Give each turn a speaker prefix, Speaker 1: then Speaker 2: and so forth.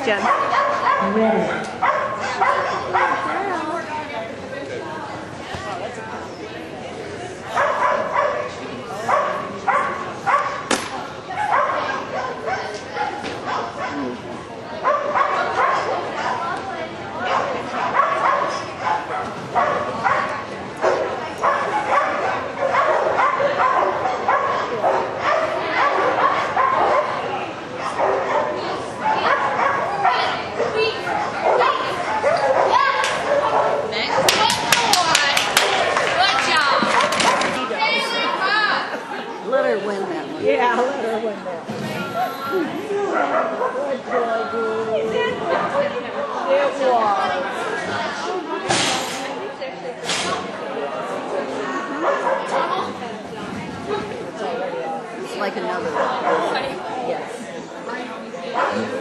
Speaker 1: Jen.
Speaker 2: Ready.
Speaker 1: Let her win that one.
Speaker 3: Yeah, let her win that. Good boy, dude. It was.
Speaker 1: It's like another one.
Speaker 3: Yes.